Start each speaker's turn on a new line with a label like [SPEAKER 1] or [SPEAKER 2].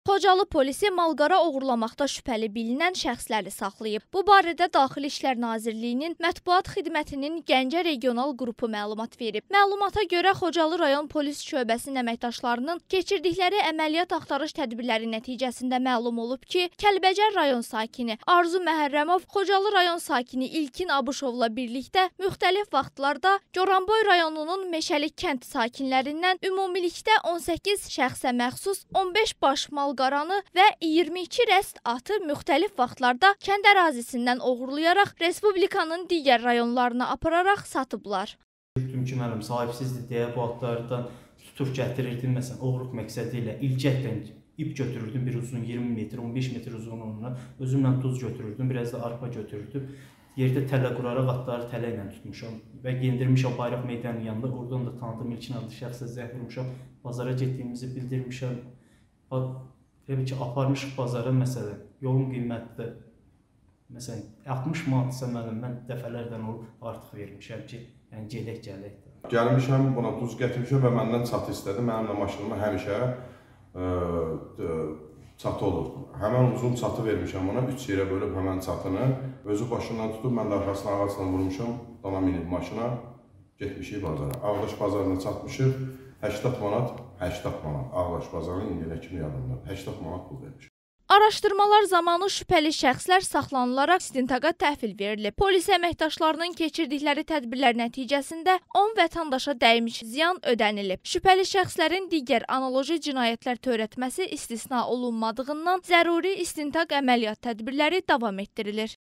[SPEAKER 1] Xocalı polisi malqara oğurlamaqda şübhəli bilinən şəxsləri saxlayıb. Bu barədə Daxili İşlər Nazirliyinin Mətbuat Xidmətinin Gəncə regional qrupu məlumat verib. Məlumata görə Xocalı rayon polis şöbəsinin əməkdaşlarının keçirdikləri əməliyyat axtarış tədbirləri nəticəsində məlum olub ki, Kəlbəcər rayon sakini Arzu Məhərrəmov Xocalı rayon sakini İlkin Abuşovla birlikdə müxtəlif vaxtlarda Goranboy rayonunun Meşəlik kənd sakinlərindən ümumilikdə 18 şəxsə məxsus 15 baş malqaranı və 22 rəst atı müxtəlif vaxtlarda kənd ərazisindən oğurlayaraq Respublikanın digər rayonlarına apararaq satıblar.
[SPEAKER 2] Gördüm ki, mənim sahibsizdir deyə bu atlardan tutur gətirirdim. Məsələn, oğurluq məqsədi ilə ilgəkdən ip götürürdüm, bir uzun 20 metr, 15 metr uzunluğuna. Özümlə tuz götürürdüm, biraz da arpa götürürdüm. Yerdə tələ quraraq atları tələ ilə tutmuşam və yendirmişəm bayraq meydanının yanında. Oradan da tanıdığım İlkin adlı şəxsə zəng vurmuşam, bazara getdiyimizi bildirmişəm. Təbii ki, aparmışıq bazara, məsələn, yolun qiyməti də, məsələn, 60 manatsa mən dəfələrdən olub artıq vermişəm ki, yəni gələk.
[SPEAKER 3] Gəlmişəm, buna duz gətirmişəm və məndən çatı istədi. Mənimlə maşınıma həmişə çatı olur. Həmən uzun çatı vermişəm ona, 3 yerə bölüb həmən çatını. Özü başından tutub, mən də arxasına vurmuşam, dana minib maşına, getmişik bazara. Ağdaş bazarına çatmışıq, 80 manat, Ağdaş bazarının indiyənə kimi yadımda, 80 manat pul vermişəm.
[SPEAKER 1] Araşdırmalar zamanı şübhəli şəxslər saxlanılaraq istintaqa təhvil verilib. Polis əməkdaşlarının keçirdikləri tədbirlər nəticəsində 10 vətəndaşa dəymiş ziyan ödənilib. Şübhəli şəxslərin digər analoji cinayətlər törətməsi istisna olunmadığından zəruri istintaq əməliyyat tədbirləri davam etdirilir.